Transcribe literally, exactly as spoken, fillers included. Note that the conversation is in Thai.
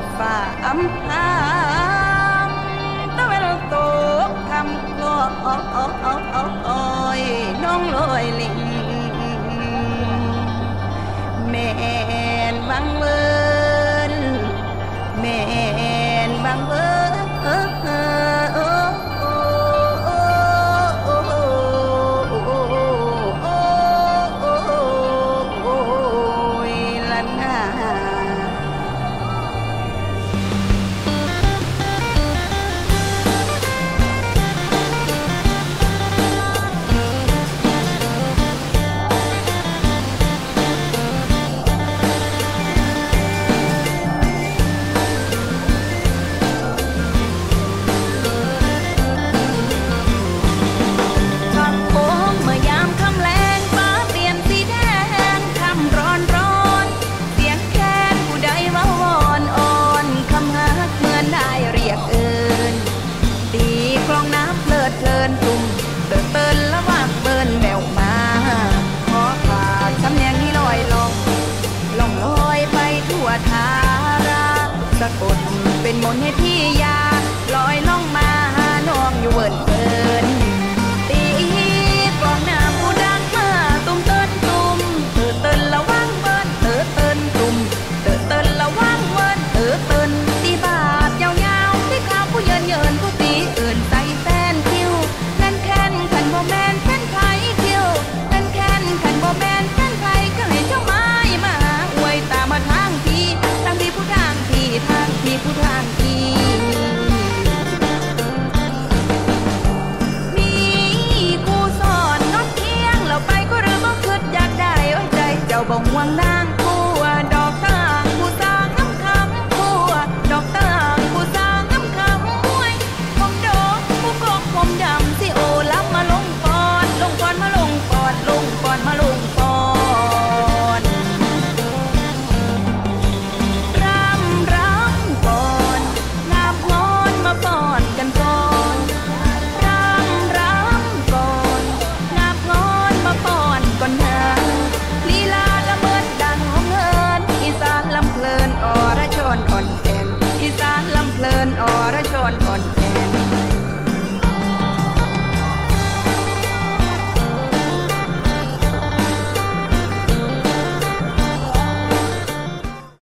ฝ่าอำพางตะเวนตกทำกลอยน้องลอยลิงแม่นบางเวินแม่นบางเวิสะกดเป็นมนต์ให้พี่ยาลอยล่องมาหาน้องอยู่เวินเวินตีกลองน้ำผู้ดังมาตุ้มเติ้นตุ้มเตือเติ้นละว่างเวินเตือเติ้นตุ้มเตือเติ้นละว่างเวินเตือเติ้นตีบาดยาวๆที่ขาวผู้เยินเยินผู้ตีอื่นใส่แฟนคิวแน่นแค้นขันโบแมนแฟนไผ่คิวแน่นแค้นขันโบแมนแฟนไผ่ก็ให้เจ้าไม้มาอวยตามาทางพี่ทางพี่ผู้ทางพี่ทางพี่ผู้ทางพี่มีกูสอนนกเที่ยงเราไปก็เรือบ่คิดอยากได้ไว้ใจเจ้าบ่ห่วงนางกูดอกตางกูสางน้ำคำกูดอกตางกูสางน้ำคำมวยผมดอกกูกอกผมดำสิโอลับมาลงปอนลงปอนมาลงปอนลงปอนมาลงปอนรำรำก่อนงับงอนมาป้อนกันก่อนรำรำก่อนงับงอนมาป้อนก่อนนะลีลาละเมิดดังของเงินอีสานลำเพลินอรชรอ่อนแก่นอีสานลำเพลินอรชรอ่อนแก่น